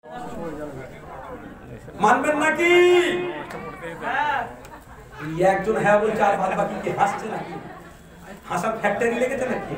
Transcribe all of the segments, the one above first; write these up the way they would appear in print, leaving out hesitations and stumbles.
মানবেন নাকি? একজন হ্যাঁ বলছে আর বাদ বাকি কি হাসছে নাকি? হাসার ফ্যাক্টরি লেগেছে নাকি?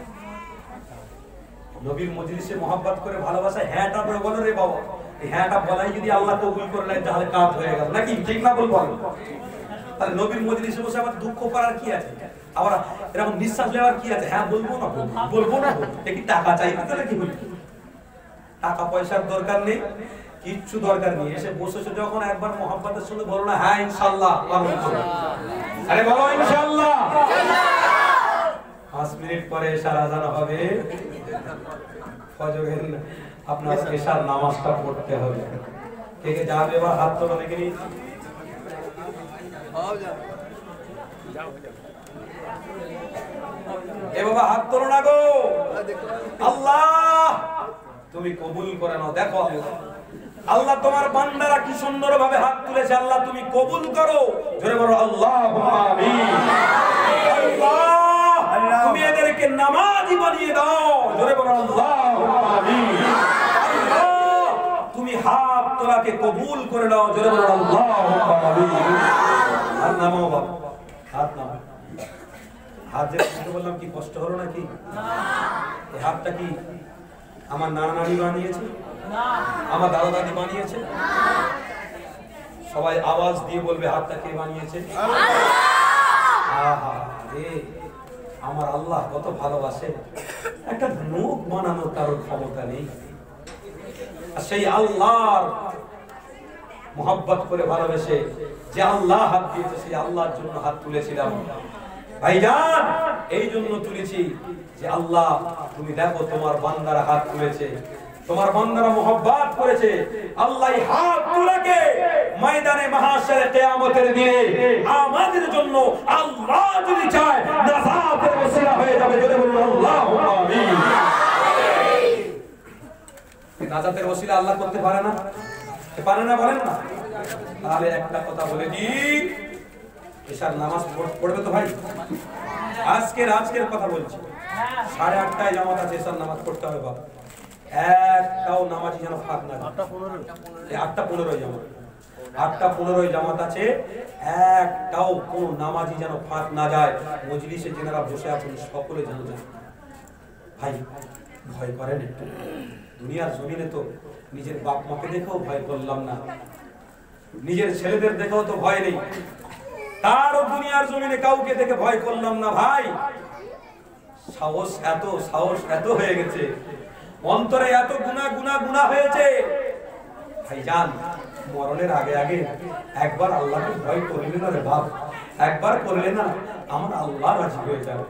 নবীর মজলিসে মহব্বত করে ভালোবাসা হ্যাঁটা বলো রে বাবা, এই হ্যাঁটা বলাই যদি আল্লাহ কবুল করে নেয় তাহলে কাজ হয়ে গেল নাকি? ঠিক না বলবো? তাহলে নবীর মজলিসে বসে আবার দুঃখ করার কি আছে? আবার এরকম নিঃশ্বাস নেওয়ার কি আছে? হ্যাঁ বলবো না বলবো না কি টাকা চাইবে তো নাকি? টাকা পয়সার দরকার নেই, কিচ্ছু দরকার নেই। এসে বসেছো যখন একবার মহব্বতের সঙ্গে বলো না হ্যাঁ ইনশাআল্লাহ। আরে বলো ইনশাআল্লাহ। 5 মিনিট পরে এশার আযান হবে, ফজরের আপনার এশার নামাজটা পড়তে হবে। কে কে যাবে? এবার হাত তোলো দেখি। এ বাবা হাত তোলো না গো। আল্লাহ তুমি কবুল করে নাও। দেখো আল্লাহ তোমার বান্দারা কি সুন্দর ভাবে হাত তুলেছে, আল্লাহ তুমি কবুল করো। জোরে বলো আল্লাহুম্মা আমিন। আল্লাহ তুমি এদেরকে নামাজি বানিয়ে দাও। জোরে বলো আল্লাহুম্মা আমিন। আল্লাহ তুমি হাত তোলাকে কবুল করে নাও। জোরে বলো আল্লাহুম্মা আমিন। আর নামাও বাবা, হাত নামাও। হাত যে বললাম কি কষ্ট হলো নাকি? এই হাতটা কি আমার নানা নানি বানিয়েছে? আমার দাদা দাদি বানিয়েছে? সবাই আওয়াজ দিয়ে বলবে হাতটা কে বানিয়েছে? আহা রে, আমার আল্লাহ কত ভালোবাসে। একটা নখ বানানোর কারোর ক্ষমতা নেই, আর সেই আল্লাহর মহব্বত করে ভালোবেসে যে আল্লাহ হাত দিয়েছে সেই আল্লাহর জন্য হাত তুলেছিলাম ভাইজান। এই জন্য তুলেছি যে আল্লাহ তুমি দেখো তোমার বান্দারা হাত তুলেছে, তোমার বান্দারা মুহাব্বত করেছে। আল্লাহ এই হাত তুলেকে ময়দানে মাহশরে কিয়ামতের দিনে আমাদের জন্য আল্লাহ যদি চায় নাজাতের ওসিলা হয়ে যাবে। যদি বলুন আল্লাহুম্মা আমিন। নাজাতের ওসিলা আল্লাহ করতে পারে না? পারে না বলেন না? তাহলে একটা কথা বলে দিই, এশার নামাজ পড়বে তো ভাই? আজকের কথা বলছি, 8:30টায় জামাত আছে, এশার নামাজ পড়তে হবে বাবা। একটাও নামাজি যেন ফাঁক না যায়। 8:15 জামাত, 8:15 জামাত আছে, একটাও কোন নামাজি যেন ফাঁক না যায়। মজলিসে যারা বসে আছেন সকলে যেন যায়। ভাই ভয় করেন একটু? দুনিয়ার জমিনে তো নিজের বাপ মাকে দেখেও ভয় করলাম না, নিজের ছেলেদের দেখেও তো ভয় নেই, তারও দুনিয়ার জমিনে কাউকে দেখে ভয় করলাম না। ভাই সাহস এত হয়ে গেছে, অন্তরে এত গুনাহ হয়েছে। ভাইজান মরণের আগে একবার আল্লাহকে ভয় করলে না রে বাপ, একবার করলে না আমার আল্লাহ রাজি হয়ে যাবে।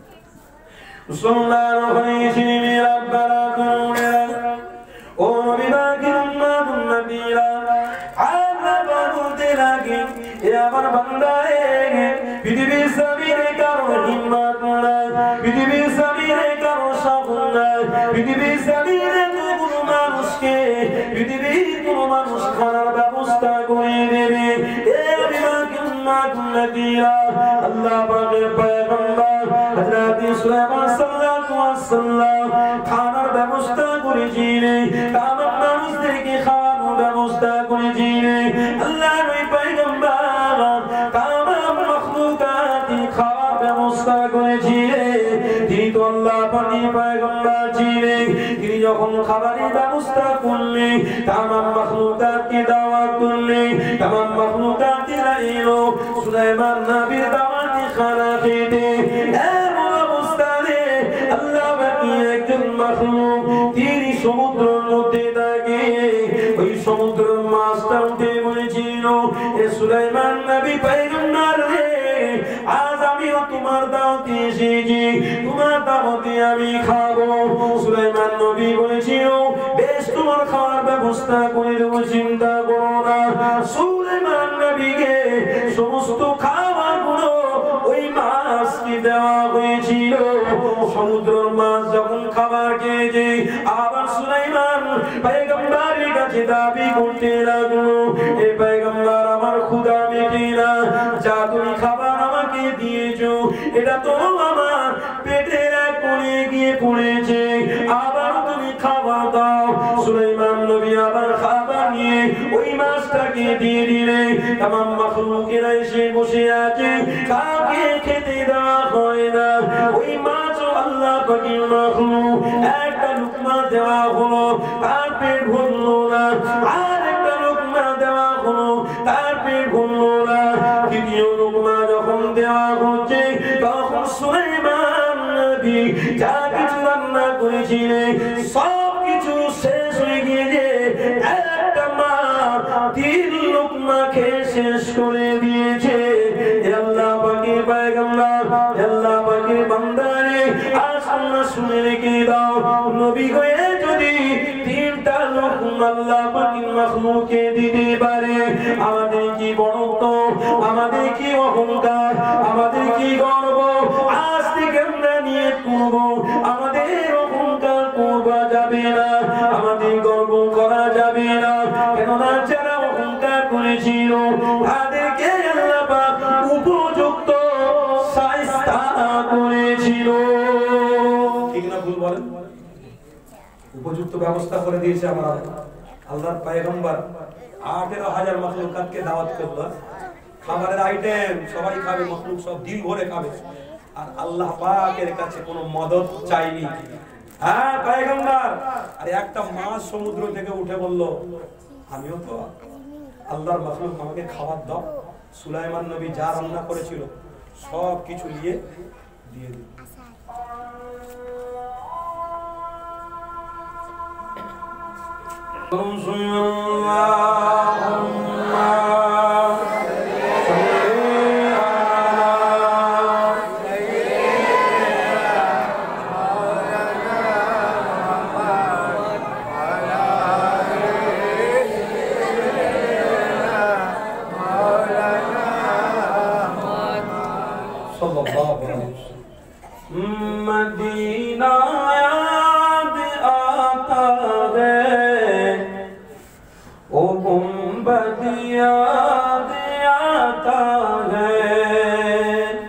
ও আমার বান্দারে, পৃথিবীর জমিনে কারো হিম্মত নাই, পৃথিবীর জমিনে কারো সাহস নাই, পৃথিবীর জমিনে কোনো মানুষকে পৃথিবীর কোনো মানুষ খানার ব্যবস্থা করে দেবে। আল্লাহ পাকের পয়গম্বর হযরত সুলাইমান সাল্লাল্লাহু আলাইহি ওয়াসাল্লাম খানার ব্যবস্থা করেছিলেন, তামাম মানুষদেরকে খাওয়ানোর ব্যবস্থা করেছিলেন। আল্লাহর ওই পয়গম্বর তামাম মাখলুকাতকে খাওয়ার ব্যবস্থা করেছিলেন। তিনি তো আল্লাহ পাকের পয়গম্বর ছিলেন। তিনি যখন খাবারের ব্যবস্থা করলেন, তামাম মাখলুকাতকে দাওয়াত করলেন, তামাম মাখলুকাতরা এলো সুলাইমান নবীর দাওয়াতে খানা খেতে। এমন অবস্থায় আল্লাহ পাকের একজন মাখলুক তিনি সমুদ্রের মধ্যে থাকে, ওই সমুদ্রের মাছটা উঠে বলেছিল, এ সুলাইমান নবী পয়গম্বর রে, আজ আমিও তোমার দাওয়াতে এসেছি, তোমার দাওয়াতে আমি খাবো। সুলাইমান নবী বলেছিল, বেশ তোমার খাওয়ার ব্যবস্থা করে দেবো, চিন্তা করো না। সুলাইমান নবীকে সমস্ত খাবারগুলো ওই মাছকে দেওয়া হয়েছিল। সমুদ্রের মাছ যখন খাবার খেয়েছে, আবার সুলাইমান পয়গম্বরের কাছে দাবি করতে লাগলো, এ পয়গম্বর আমার ক্ষুধা মেটে না, যা তুমি খাবার আমাকে দিয়েছো এটা তো আমার পেটের এক কোণে গিয়ে পড়েছে, আবার তুমি খাবার দাও। সুলাইমান নবী আবার तमाम मखलूकेरा এসে বসে আছে কাউকে খেতে দেওয়া হয় না ওই মাছ আল্লাহ পাকের মাখলুক একটা লুকমা দেওয়া হলো তার পেট ভরলো না আর একটা লুকমা দেওয়া হলো তার পেট ভরলো না দ্বিতীয় লুকমা যখন দেওয়া হচ্ছে তখন সুলাইমান নবী যা কিছু রান্না করেছিলেন সব কিছু শেষ হয়ে গিয়ে একটা মা তিন লুকমা খেয়ে শেষ করে দিয়েছে আল্লাহ পাকের পয়গম্বর আল্লাহ পাকের বান্দারে আসনা শুনে রেখে দাও নবী হয়ে যদি তিনটা লুকমা আল্লাহ পাকের মাখলুকে দিতে পারে আমাদের কি বড়ত্ব আমাদের কি অহংকার আমাদের কি গর্ব আজ থেকে আমরা নিয়ত করব আমাদের অহংকার করা যাবে না আমাদের গর্ব করা যাবে না কেননা যারা অহংকার করেছিল তাদেরকে আল্লাহ পাক উপযুক্ত শায়েস্তা করেছিল ঠিক না ভুল বলেন উপযুক্ত ব্যবস্থা করে দিয়েছে আমার আল্লাহর পয়গম্বর 18000 মাখলুকাতকে দাওয়াত করলো খাবারের আইটেম সবাই খাবে মাখলুক সব দিল ভরে খাবে আর আল্লাহ পাকের কাছে কোনো মদদ চাইনি হ্যাঁ পয়গম্বর আর একটা মাছ সমুদ্র থেকে উঠে বলল আমিও তো আল্লাহর মাখলুক আমাকে খাবার দাও সুলাইমান নবী যা রান্না করেছিল সব কিছু নিয়ে দিয়ে দিল मदीना याद आता है ओ गुंबद याद आता है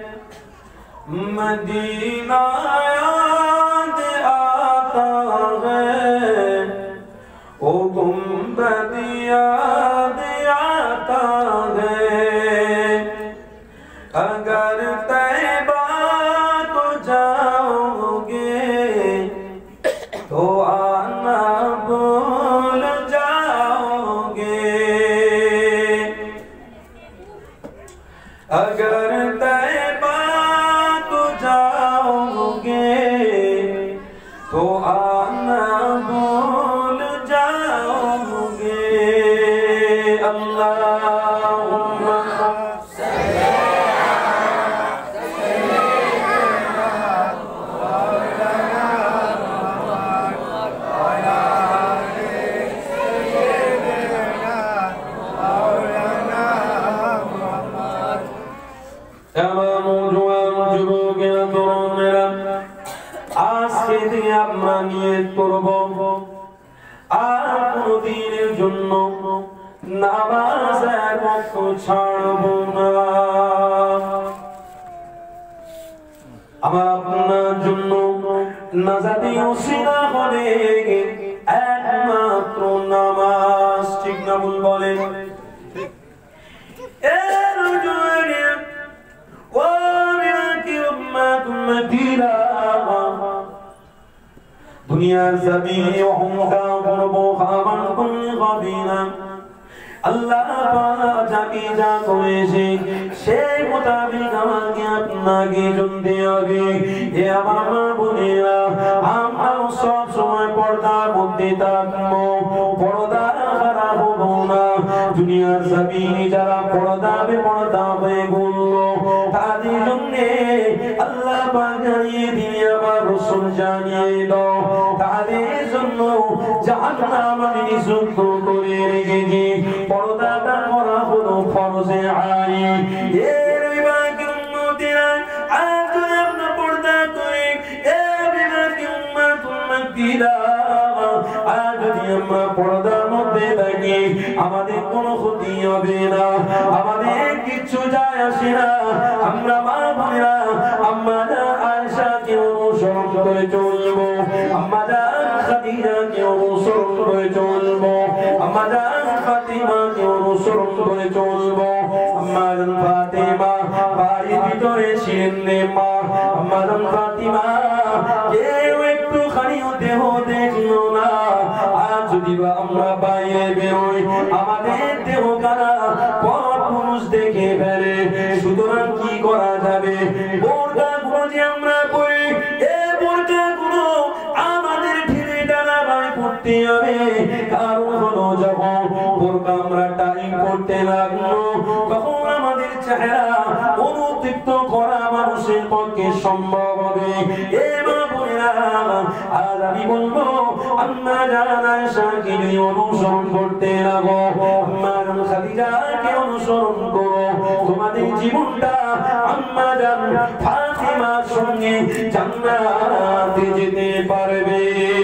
मदीना याद आता है ओ गुंबद याद आता है अगर तैबा को जाओगे तो आना भूल जाओगे अगर तैबा को जाओगे तो आना भूल जाओगे अल्लाहुम्मा আমরা নিয়ত করব আর কোনদিনের জন্য নামাজ এক ওয়াক্ত ছাড়ব না আমার আপনার জন্য নাজাতে ওসিলা হবে একমাত্র নামাজ ঠিক না ভুল বলেন এর জন্য ওয়া মিনাতি উম্মাতুম্মাতিরা দুনিয়ার জমিনে অহংকার করব খাবার করলে হবে না আল্লাহ পাক যাকে যা করেছে সেই মোতাবেক আমাকে আপনাকে চলতে হবে এ আমার মা বোনেরা আমরাও সব সময় পর্দার মধ্যে থাকবো পর্দা হারা হব না দুনিয়ার জমিনে যারা পর্দা বেপর্দা হয়ে ঘুরলো তাদের জন্য আল্লাহ পাক জানিয়ে দিয়ে আমার রাসূল জানিয়ে দাও তাদের জন্য জাহান্নাম আমি নিযুক্ত করে রেখেছি পর্দাটা করা হলো ফরজে আইন এর বিভাগের উম্মতেরা আজ আপনি পর্দা করে এর বিভাগের উম্মতিরা আজ যদি আমরা পর্দার মধ্যে থাকি আমাদের কোনো ক্ষতি হবে না আমাদের কিছু যায় আসে না আমরা মা বোনেরা আম্মা আয়েশাকে অনুসরণ করে চলবো আম্মা জান খাদিজাকে অনুসরণ করে চলবো আম্মা জান ফাতিমাকে অনুসরণ করে চলবো আম্মা জান ফাতিমা বাড়ির ভিতরে ছিলেন মা আম্মা জান ফাতিমা কেউ একটু খানিও দেহ দেখলো না আজ যদি আমরা বাইরে বেরোই আমাদের দেহ কারা পর পুরুষ দেখে ফেলে সুতরাং কি করা যাবে বোরকা গুলো যে আমরা পড়ি এই বোরকা গুলো আমাদের ঢিলে ডানা ভাবে পড়তে হবে কারণ হলো যখন বোরকা আমরা টাইম করতে লাগলো তখন আমাদের চেহারা অনুতৃপ্ত করা মানুষের পক্ষে সম্ভব হবে এ মা বোনেরা আজ আমি বলবো আম্মা জান আয়েশাকে যদি অনুসরণ করতে লাগো আম্মা জান খাদিজাকে অনুসরণ করো তোমাদের জীবনটা আম্মা জান ফাতিমার সঙ্গে জান্নাতে যেতে পারবে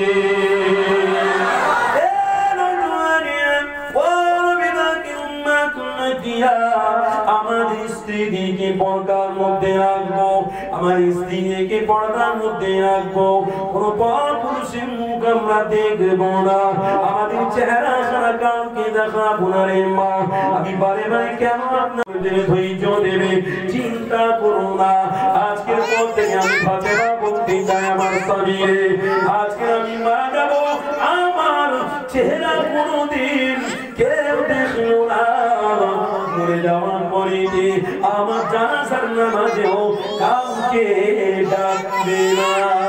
আমার স্ত্রীকে পর্দার মধ্যে রাখবো আমার স্ত্রীকে পর্দার মধ্যে রাখবো কোন পুরুষের মুখ আমরা দেখবো না আমাদের চেহারা সারা কাউকে দেখাবো না রে মা আমি বারে বারে কেন আপনাদের ধৈর্য দেবে চিন্তা করো না আজকের পর থেকে আমি ফাতেমা বলতে চাই আমার স্বামীরে আজকে আমি মারা যাবো আমার চেহারা কোনোদিন কেউ দেখলো না মরে যাওয়ার পরে আমার জানাজার নামাজেও কাউকে ডাকবে না